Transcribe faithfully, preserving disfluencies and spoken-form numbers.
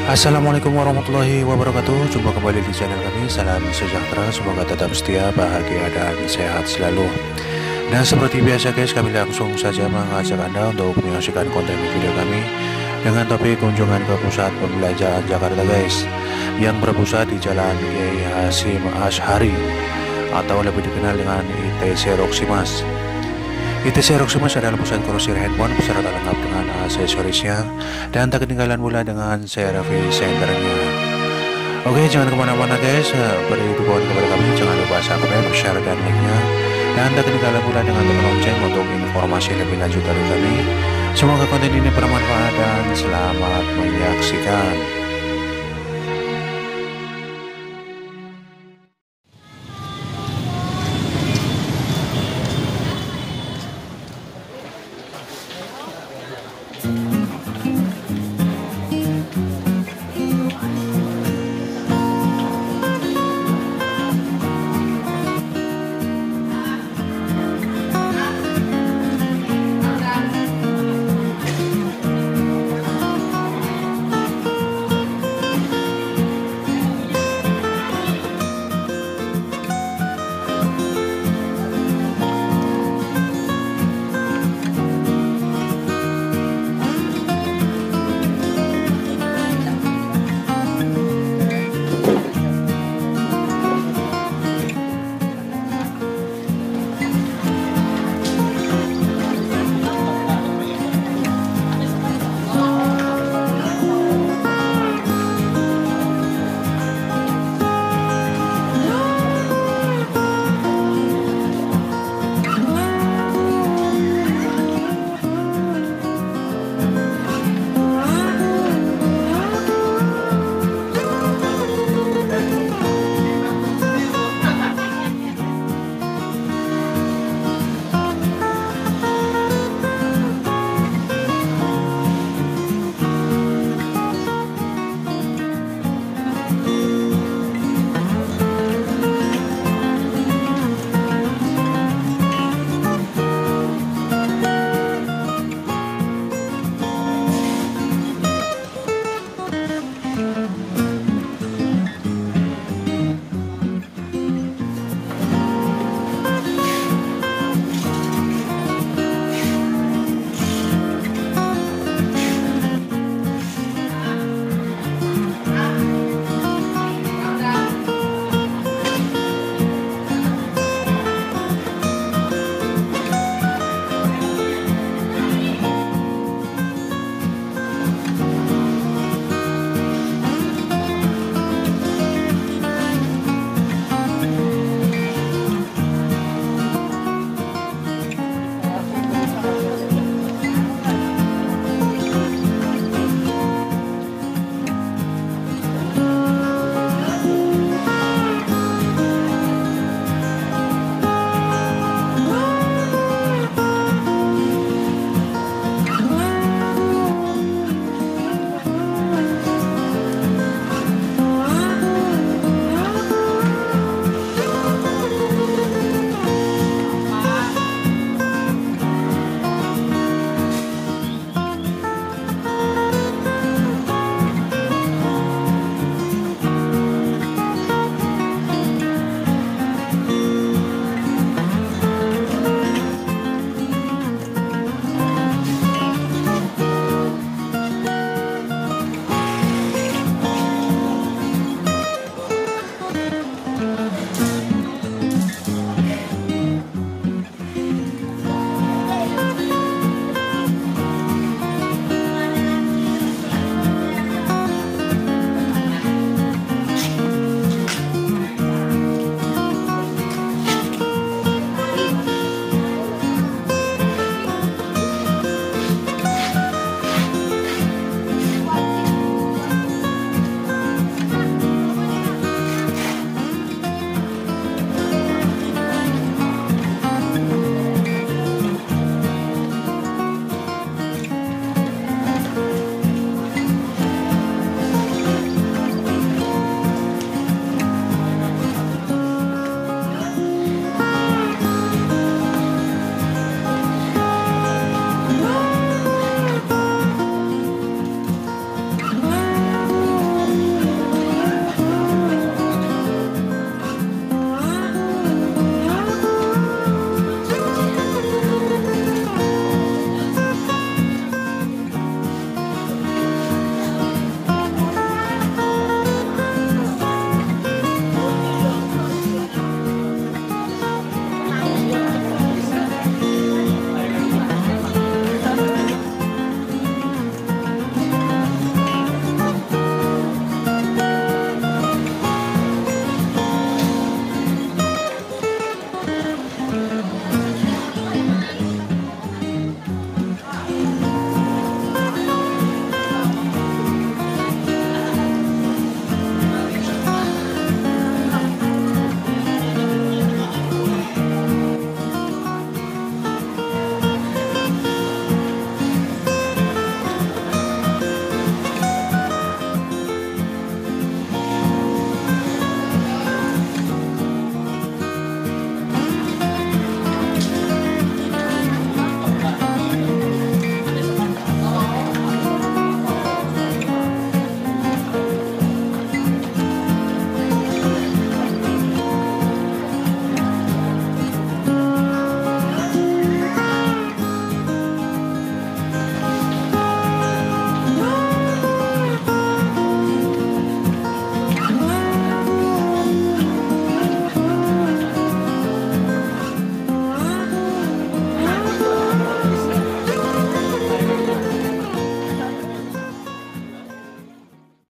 Assalamualaikum warahmatullahi wabarakatuh. Jumpa kembali di channel kami. Salam sejahtera, semoga tetap setia, bahagia dan sehat selalu. Dan seperti biasa guys, kami langsung saja mengajak Anda untuk menyaksikan konten video kami dengan topik kunjungan ke pusat pembelanjaan Jakarta guys, yang berpusat di Jalan Kiai Hasyim Asy'ari atau lebih dikenal dengan I T C Roximas. I T C Roximas adalah pusat grosir handphone beserta lengkap dengan aksesorisnya, dan tak ketinggalan pula dengan service centernya. Oke, jangan kemana-mana guys, beri dukungan kepada kami, jangan lupa subscribe, share, dan like-nya, dan tak ketinggalan pula dengan tekan lonceng untuk informasi lebih lanjut dari kami. Semoga konten ini bermanfaat dan selamat menyaksikan.